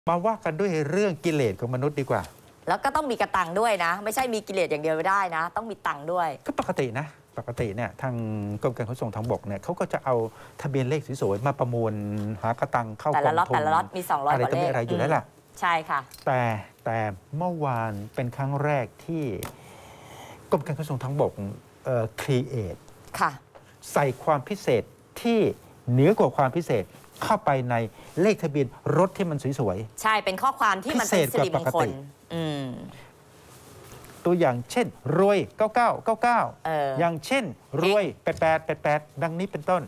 มาว่ากันด้วยเรื่องกิเลสของมนุษย์ดีกว่าแล้วก็ต้องมีกระตังด้วยนะไม่ใช่มีกิเลสอย่างเดียวไม่ได้นะต้องมีตังด้วยก็ปกติเนี่ยทางกรมการขนส่งทางบกเนี่ยเขาก็จะเอาทะเบียนเลขสวยๆมาประมูลหากระตังเข้ากองทุนแต่ละล็อตมี200 อะไรกว่าเลขอะไรอยู่แล้วล่ะใช่ค่ะแต่เมื่อวานเป็นครั้งแรกที่กรมการขนส่งทางบกครีเอทใส่ความพิเศษที่เหนือกว่าความพิเศษเข้าไปในเลขทะเบียนรถที่มันสวยๆใช่เป็นข้อความที่มันเป็นสิริมงคลตัวอย่างเช่นรวย9999อย่างเช่นรวย8888ดังนี้เป็นต้น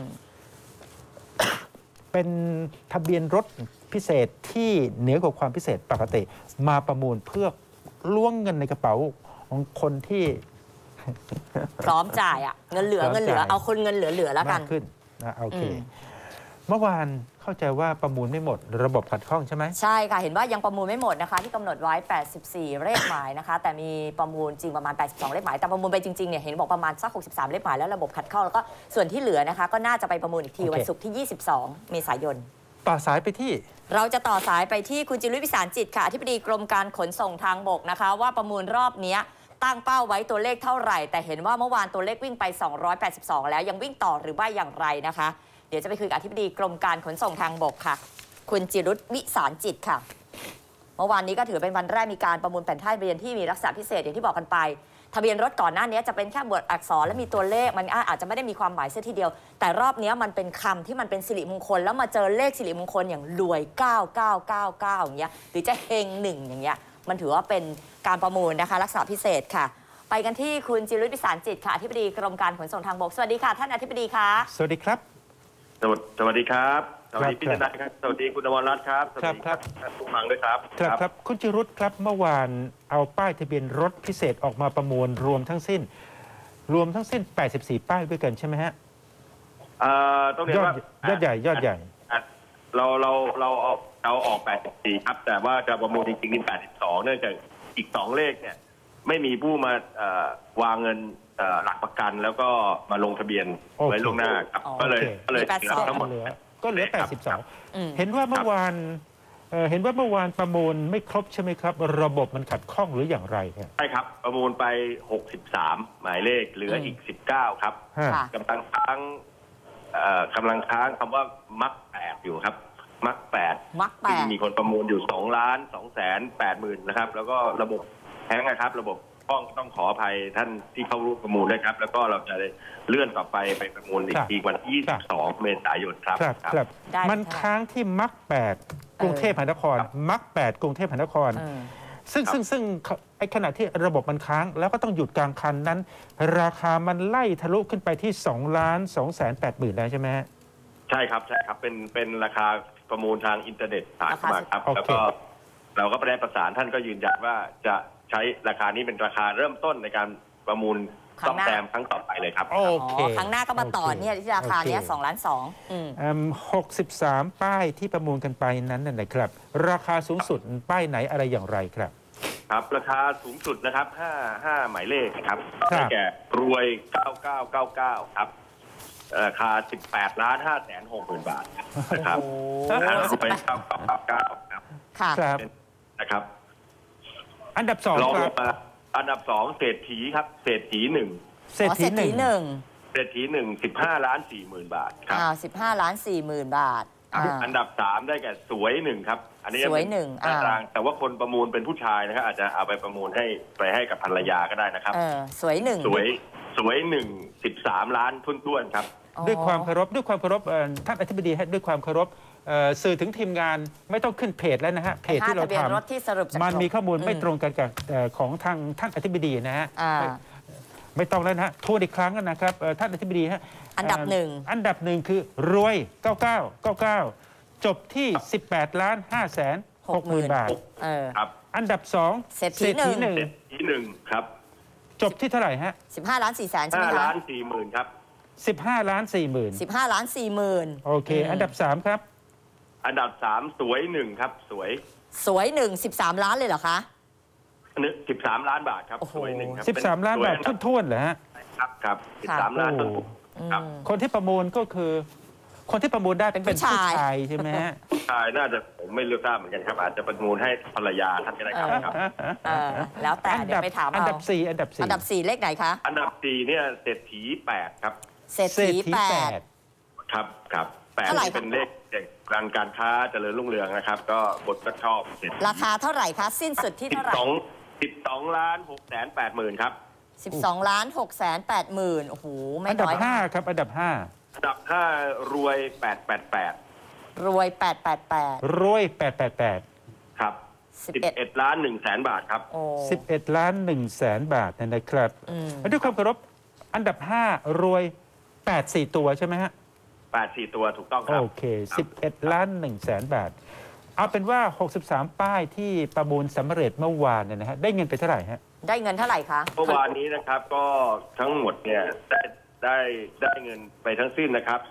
เป็นทะเบียนรถพิเศษที่เหนือกว่าความพิเศษปกติมาประมูลเพื่อล้วงเงินในกระเป๋าของคนที่พร้อมจ่ายอ่ะเงินเหลือเอาคนเงินเหลือแล้วกันขึ้นนะโอเคเมื่อวานเข้าใจว่าประมูลไม่หมดระบบขัดข้องใช่ไหมใช่ค่ะเห็นว่ายังประมูลไม่หมดนะคะที่กำหนดไว้84เลขหมายนะคะแต่มีประมูลจริงประมาณ82เลขหมายแต่ประมูลไปจริงๆเนี่ยเห็นบอกประมาณสัก63เลขหมายแล้วระบบขัดข้องแล้วก็ส่วนที่เหลือนะคะก็น่าจะไปประมูลอีกทีวันศุกร์ที่22เมษายนต่อสายไปที่เราจะต่อสายไปที่คุณจิรุวิสารจิตค่ะอธิบดีกรมการขนส่งทางบกนะคะว่าประมูลรอบนี้ตั้งเป้าไว้ตัวเลขเท่าไหร่แต่เห็นว่าเมื่อวานตัวเลขวิ่งไป282แล้วยังวิ่งต่อหรือว่าอย่างไรนะคะเดี๋ยวจะไปคุยกับอธิบดีกรมการขนส่งทางบกค่ะคุณจิรุวิสารจิตค่ะเมื่อวานนี้ก็ถือเป็นวันแรกมีการประมูลแผ่นทะเบียนที่มีลักษณะพิเศษอย่างที่บอกกันไปทะเบียนรถก่อนหน้านี้จะเป็นแค่บทอักษรและมีตัวเลขมันอาจจะไม่ได้มีความหมายเสียทีเดียวแต่รอบนี้มันเป็นคำที่มันเป็นสิริมงคลแล้วมาเจอเลขสิริมงคลอย่างรวย9999อย่างเงี้ยหรือจะเฮง1อย่างเงี้ยมันถือว่าเป็นการประมูลนะคะลักษณะพิเศษค่ะไปกันที่คุณจิรุวิสารจิตค่ะอธิบดีกรมการขนส่งทางบกสวัสดีค่ะท่านอธิบดีคะสวัสดีครับสวัสดีครับสวัสดีพี่ธนายครับสวัสดีคุณอมรรัตน์ครับสวัสดีครับผู้ฟังด้วยครับครับคุณจิรุครับเมื่อวานเอาป้ายทะเบียนรถพิเศษออกมาประมวลรวมทั้งสิ้น84ป้ายด้วยกันใช่ไหมฮะต้องเรียกว่ายอดใหญ่เราออก84ครับแต่ว่าจะประมูลจริงๆนี่82เนื่องจากอีก2เลขเนี่ยไม่มีผู้มาวางเงินหลักประกันแล้วก็มาลงทะเบียนไว้ล่วงหน้าครับก็เลยทั้งหมดก็เหลือ82เห็นว่าเมื่อวานประมูลไม่ครบใช่ไหมครับระบบมันขัดข้องหรืออย่างไรครับใช่ครับประมูลไป63หมายเลขเหลืออีก19ครับกำลังค้างคำว่ามัก8อยู่ครับมัก8ที่มีคนประมูลอยู่2,280,000นะครับแล้วก็ระบบแท้งนะครับระบบต้องขออภัยท่านที่เข้าร่วมประมูลด้วยครับแล้วก็เราจะเลื่อนต่อไปประมูลอีกทีวันที่22เมษายนครับมันค้างที่มัก8กรุงเทพมหานครมัก8กรุงเทพมหานครซึ่งไอ้ขณะที่ระบบมันค้างแล้วก็ต้องหยุดกลางคันนั้นราคามันไล่ทะลุขึ้นไปที่2,280,000แล้วใช่ไหมใช่ครับเป็นราคาประมูลทางอินเทอร์เน็ตผ่านเข้ามาครับแล้วก็เราก็ได้ประสานท่านก็ยืนยันว่าจะใช้ราคานี้เป็นราคาเริ่มต้นในการประมูลซ่อมแซมครั้งต่อไปเลยครับครั้งหน้าก็มาต่อเนี่ยที่ราคาเนี้ย 2,263,000ป้ายที่ประมูลกันไปนั้นน่ะครับราคาสูงสุดป้ายไหนอะไรอย่างไรครับครับราคาสูงสุดนะครับ5หมายเลขครับได้แก่รวย9999ครับราคา18,560,000 บาทนะครับไป999ครับนะครับอันดับ2ครับอันดับ2เศรษฐีครับเศรษฐี1 15,440,000 บาทครับ 15,440,000 บาทอันดับ3ได้แก่สวย1ครับอันนี้สวย1 แต่ว่าคนประมูลเป็นผู้ชายนะครับอาจจะเอาไปประมูลให้กับภรรยาก็ได้นะครับสวย 1 13 ล้านท้วนๆครับด้วยความเคารพท่านอธิบดีให้ด้วยความเคารพสื่อถึงทีมงานไม่ต้องขึ้นเพจแล้วนะฮะเพจที่เราทำมันมีข้อมูลไม่ตรงกันกับของทางท่านอธิบดีนะฮะไม่ต้องแล้วนะฮะทวนอีกครั้งนะครับท่านอธิบดีฮะอันดับ1 คือรวย9999จบที่18,560,000 บาทอันดับ2 เศรษฐี 1ครับจบที่เท่าไหร่ฮะ 15,400,000ใช่ไหมครับ 5,40,000ครับ 15,40,000โอเคอันดับ3ครับอันดับ3สวย1ครับสวย1 13 ล้านเลยเหรอคะ 13 ล้านบาทครับสวย1ครับ 13 ล้านบาททุ่นๆเหรอฮะครับ13 ล้านต้นครับคนที่ประมูลก็คือคนที่ประมูลได้เป็นผู้ชายใช่ไหมฮะผู้ชายน่าจะผมไม่รู้ทราบเหมือนกันครับอาจจะประมูลให้ภรรยาท่านก็ได้ครับแล้วแต่เดี๋ยวไปถามอันดับ4 อันดับ4เลขไหนคะอันดับ4เนี่ยเศรษฐี8ครับเศรษฐี8 ครับ8เป็นเลขการค้าเจริญรุ่งเรืองนะครับก็บทก็ชอบราคาเท่าไหร่คะสิ้นสุดที่เท่าไหร่ 12,680,000ครับ 12,680,000โอ้โหไม่น้อยอันดับ5ครับอันดับ 5รวย888 รวย 888 ครับ11,100,000 บาทครับ 11,100,000 บาทนะครับด้วยความเคารพอันดับ5รวย84ตัวใช่ไหมฮะ 84ตัวถูกต้องครับโอเค11,100,000 บาทเอาเป็นว่า63ป้ายที่ประมูลสำเร็จเมื่อวานเนี่ยนะฮะได้เงินไปเท่าไหร่ฮะได้เงินเท่าไหร่คะเมื่อวานนี้นะครับก็ทั้งหมดเนี่ยได้เงินไปทั้งสิ้นนะครับ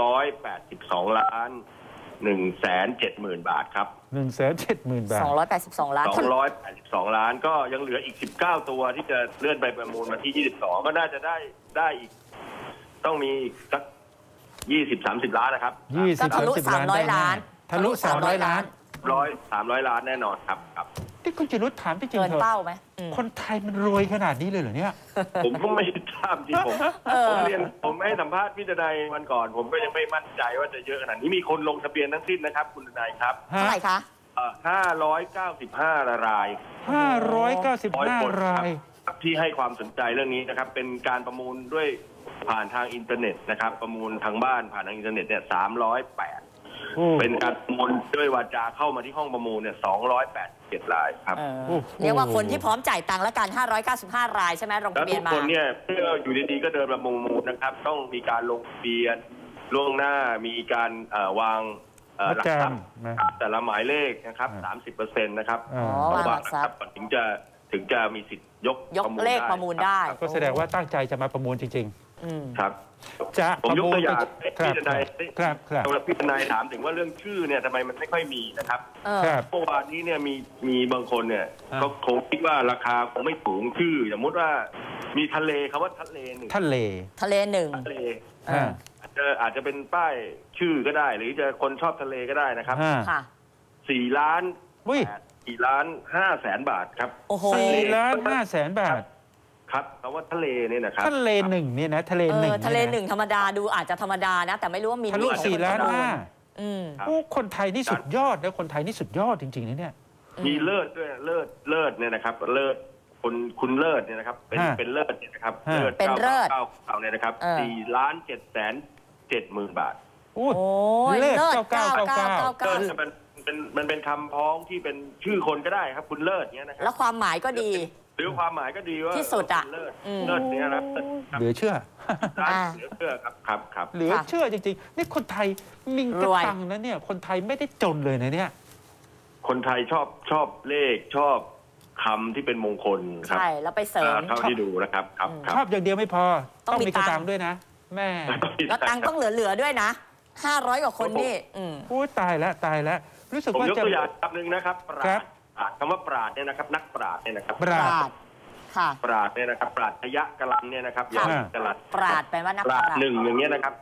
282,170,000 บาทครับ 170,000 บาท 282 ล้าน 282 ล้านก็ยังเหลืออีก19ตัวที่จะเลื่อนไปประมูลวันที่22ก็น่าจะได้อีกต้องมีอีกสัก20-30 ล้านนะครับทะลุ300 ล้านทะลุ300 ล้าน 300 ล้านแน่นอนครับที่คุณจิรุธถามที่จริงเถอะเป้าไหมคนไทยมันรวยขนาดนี้เลยเหรอเนี่ยผมก็ไม่ทราบที่ผมให้สัมภาษณ์พี่ทนายวันก่อนผมก็ยังไม่มั่นใจว่าจะเยอะขนาดนี้มีคนลงทะเบียนทั้งสิ้นนะครับคุณทนายครับเท่าไหร่คะ 595 ราย 595 รายที่ให้ความสนใจเรื่องนี้นะครับเป็นการประมูลด้วยผ่านทางอินเทอร์เน็ตนะครับประมูลทางบ้านผ่านทางอินเทอร์เน็ตเนี่ย308เป็นการประมูลด้วยวาจาเข้ามาที่ห้องประมูลเนี่ย287 รายครับเรียกว่าคนที่พร้อมจ่ายตังค์และการ595 รายใช่ไหมลงทะเบียนมาทุกคนเนี่ยเพื่ออยู่ดีๆก็เดินประมูลนะครับต้องมีการลงทะเบียนล่วงหน้ามีการวางหลักทรัพย์แต่ละหมายเลขนะครับ30%นะครับวางนะครับถึงจะมีสิทธิ์ยกเลขประมูลได้ก็แสดงว่าตั้งใจจะมาประมูลจริงๆครับจะผมยกตัวอย่างพี่ทนายครับพี่ทนายถามถึงว่าเรื่องชื่อเนี่ยทำไมมันไม่ค่อยมีนะครับเมื่อวานนี้เนี่ยมีบางคนเนี่ยก็คงคิดว่าราคาคงไม่สูงชื่อสมมติว่ามีทะเลคำว่าทะเลหนึ่งทะเลหนึ่งอาจจะเป็นป้ายชื่อก็ได้หรือจะคนชอบทะเลก็ได้นะครับ4 ล้าน4,500,000 บาทครับ 4,500,000 บาทครับคำว่าทะเลเนี่ยนะครับทะเลหนึ่งเนี่ยนะทะเลหนึ่งธรรมดาดูอาจจะธรรมดานะแต่ไม่รู้ว่ามีลูก4,500,000คนไทยนี่สุดยอดนะคนไทยนี่สุดยอดจริงๆนะเนี่ยมีเลิศด้วยเลิศเนี่ยนะครับเลิศคุณเลิศเนี่ยนะครับเป็นเลิศเนี่ยนะครับเป็นเลิศ 9เนี่ยนะครับ4,770,000 บาทโอ้เลิศ999 มันเป็นคำพ้องที่เป็นชื่อคนก็ได้ครับคุณเลิศเนี่ยนะครับแล้วความหมายก็ดีหรือความหมายก็ดีว่าที่สุดอ่ะเลิศเนี่ยนะเหลือเชื่อเหลือเชื่อครับเหลือเชื่อจริงๆนี่คนไทยมีกระตังนะเนี่ยคนไทยไม่ได้จนเลยนะเนี่ยคนไทยชอบเลขชอบคำที่เป็นมงคลครับใช่แล้วไปเสริมเท่าที่ดูนะครับชอบอย่างเดียวไม่พอต้องมีกระตังด้วยนะแม่แล้วตังต้องเหลือด้วยนะ500 กว่าคนนี่พูดตายแล้วรู้สึกว่าจะยกตัวอย่างคำหนึ่งนะครับคำว่าปราชญ์เนี่ยนะครับนักปราชญ์เนี่ยนะครับปราชญ์ค่ะปราชญ์เนี่ยนะครับปราชญะกลันเนี่ยนะครับอย่างกลันปราชญ์แปลว่านักปราชญ์ 1อย่างเงี้ยนะครับ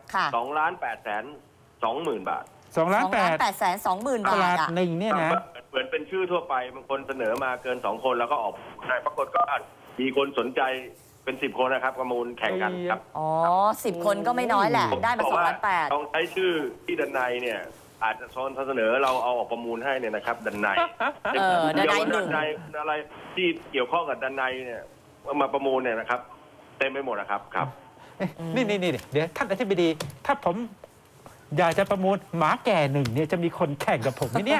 2,820,000 บาท 2,820,000 บาทหนึ่งเนี่ยนะเหมือนเป็นชื่อทั่วไปบางคนเสนอมาเกิน2 คนแล้วก็ออกได้ปรากฏก็มีคนสนใจเป็น10 คนนะครับประมูลแข่งกันครับ 10 คนก็ไม่น้อยแหละได้มา2,800,000 ต้องใช้ชื่อที่ดันไนเนี่ยอาจจะเสนอเราเอาออกประมูลให้เนี่ยนะครับดันไนดันไนอะไรที่เกี่ยวข้องกับดันไนเนี่ยมาประมูลเนี่ยนะครับเต็มไปหมดนะครับครับนี่เดี๋ยวท่านอธิบดีถ้าผมอยากจะประมูลหมาแก่1เนี่ยจะมีคนแข่งกับผมไหมเนี่ย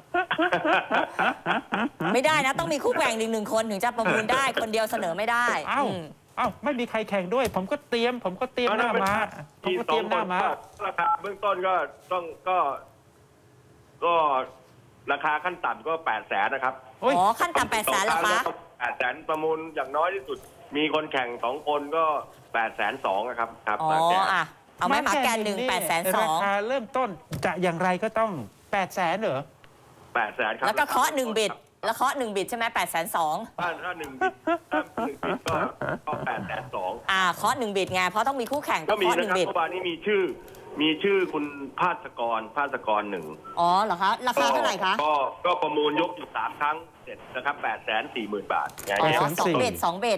ไม่ได้นะต้องมีคู่แข่ง1 คนถึงจะประมูลได้คนเดียวเสนอไม่ได้ไม่มีใครแข่งด้วยผมก็เตรียมหน้ามาราคาเบื้องต้นก็ต้องก็ราคาขั้นต่ำก็800,000นะครับขั้นต่ำ800,000แล้วคะ 800,000ประมูลอย่างน้อยที่สุดมีคนแข่ง2 คนก็820,000นะครับเอาไหมหมาแก่1 820,000 ราคาเริ่มต้นจะอย่างไรก็ต้อง800,000เหรอ 800,000ครับแล้วก็เคาะ1 บิตแล้วเคาะ1 บิตใช่ไหม820,000 ถ้า1 บิตก็820,000 เคาะ1 บิตไงเพราะต้องมีคู่แข่งก็มีนะครับเมื่อวานนี้มีชื่อมีชื่อคุณภาสกรหนึ่งอ๋อเหรอคะราคาเท่าไหร่คะก็ประมูลยกอยู่3 ครั้งเสร็จนะครับ840,000 บาทอ๋อ2 เบ็ด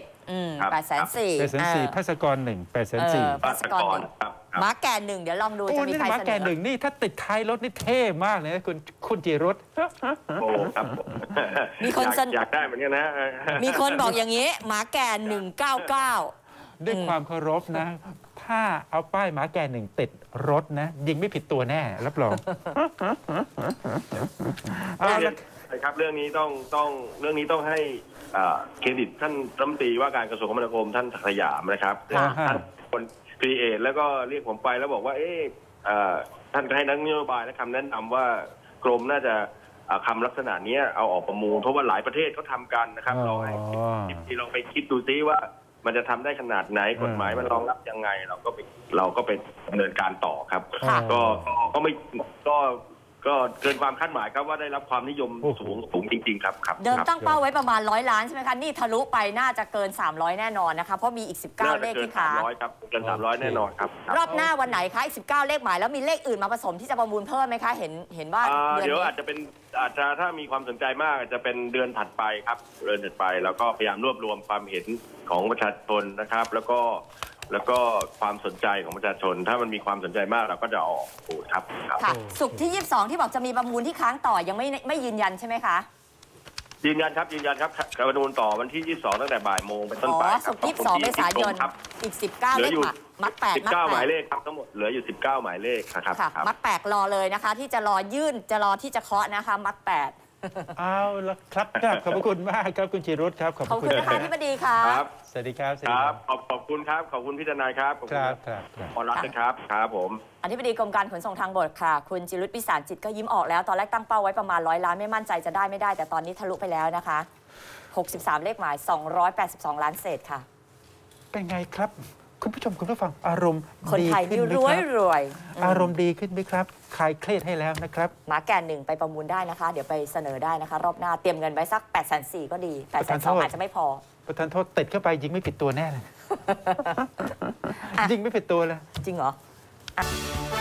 840,000 ภาสกร1 840,000 ภาสกรม้าแก่1เดี๋ยวลองดูจะมีใครเสนอม้าแก่1นี่ถ้าติดท้ายรถนี่เท่มากเลยนะคุณจิรุตโอ้ครับมีคนอยากได้เหมือนกันนะมีคนบอกอย่างนี้ม้าแก่199 ด้วยความเคารพนะถ้าเอาป้ายม้าแก่1ติดรถนะยิงไม่ผิดตัวแน่รับรองครับเรื่องนี้ต้องให้เครดิตท่านรัฐมนตรีว่าการกระทรวงคมนาคมท่านศักดิ์สยามนะครับท่านคนครีเอทแล้วก็เรียกผมไปแล้วบอกว่าท่านให้นักนโยบายและคำแนะนำว่ากรมน่าจะคำลักษณะนี้เอาออกประมูลเพราะว่าหลายประเทศเขาทำกันนะครับเราให้ที่เราไปคิดดูซิว่ามันจะทำได้ขนาดไหนกฎหมายมันรองรับยังไงเราก็ไปดำเนินการต่อครับก็ไม่ก็เกินความคาดหมายครับว่าได้รับความนิยมสูงจริงๆครับเดิมตั้งเป้าไว้ประมาณ100 ล้านใช่ไหมคะนี่ทะลุไปน่าจะเกิน300แน่นอนนะคะเพราะมีอีก19เลขที่ค้างเกิน300แน่นอนครับรอบหน้าวันไหนคะอีก19เลขหมายแล้วมีเลขอื่นมาผสมที่จะประมูลเพิ่มไหมคะเห็นว่าเดี๋ยวอาจจะถ้ามีความสนใจมากอาจจะเป็นเดือนถัดไปครับเดือนถัดไปแล้วก็พยายามรวบรวมความเห็นของประชาชนนะครับแล้วก็ความสนใจของประชาชนถ้ามันมีความสนใจมากเราก็จะออกพูดครับค่ะศุกร์ที่22ที่บอกจะมีประมูลที่ค้างต่อยังไม่ยืนยันใช่ไหมคะยืนยันครับประมูลต่อวันที่22ตั้งแต่บ่ายโมงเป็นต้นไปศุกร์ที่22เมษายนอีก19เลขมัด8 19หมายเลขครับทั้งหมดเหลืออยู่19หมายเลขครับมัด8รอเลยนะคะที่จะรอยื่นจะรอที่จะเคาะนะคะมัด8 เอาละครับขอบคุณมากครับคุณจิรุตครับขอบคุณนะคะที่มาดีครับสวัสดีครับขอบคุณครับขอบคุณพี่ทนายครับขอบคุณขอรับนะครับครับผมอธิบดีกรมการขนส่งทางบกค่ะคุณจิรุต วิสารจิตก็ยิ้มออกแล้วตอนแรกตั้งเป้าไว้ประมาณ100 ล้านไม่มั่นใจจะได้ไม่ได้แต่ตอนนี้ทะลุไปแล้วนะคะ63เลขหมาย282 ล้านเศษค่ะเป็นไงครับคุณผู้ชมคุณผู้ฟังอารมณ์คนไทยนี่รวยอารมณ์ดีขึ้นไหมครับคลายเครียดให้แล้วนะครับม้าแก่1ไปประมูลได้นะคะเดี๋ยวไปเสนอได้นะคะรอบหน้าเตรียมเงินไว้สัก840,000ก็ดี820,000อาจจะไม่พอประธานโทษติดเข้าไปยิงไม่ผิดตัวแน่เลยยิงไม่ผิดตัวเลยจริงเหรอ